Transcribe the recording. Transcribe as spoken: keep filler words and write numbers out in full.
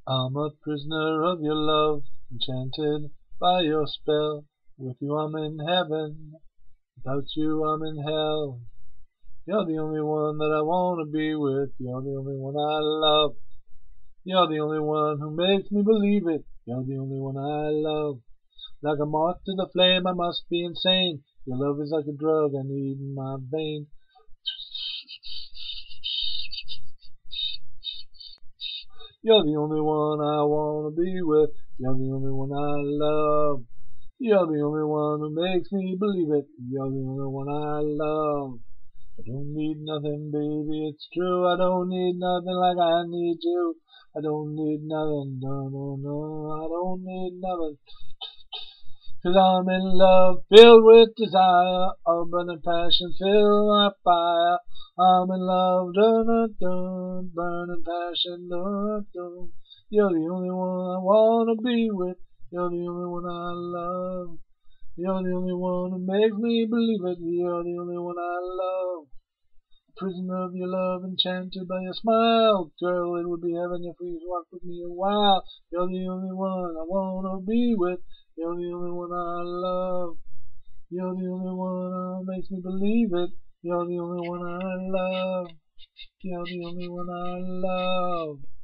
I'm a prisoner of your love, enchanted by your spell. With you I'm in heaven, without you I'm in hell. You're the only one that I wanna be with, you're the only one I love. You're the only one who makes me believe it, you're the only one I love. Like a moth to the flame, I must be insane. Your love is like a drug I need in my vein. You're the only one I wanna be with, you're the only one I love. You're the only one who makes me believe it, you're the only one I love. I don't need nothing, baby, it's true. I don't need nothing like I need you. I don't need nothing, no, no, no. I don't need nothing. Cause I'm in love, filled with desire, a burning passion, fill my fire. I'm in love, dun, dun, dun, burning passion, dun, dun. You're the only one I wanna be with, you're the only one I love. You're the only one who makes me believe it, you're the only one I love. Prisoner of your love, enchanted by your smile. Girl, it would be heaven if you walked with me a while. You're the only one I wanna be with. You're the only one I love. You're the only one who makes me believe it. You're the only one I love. You're the only one I love.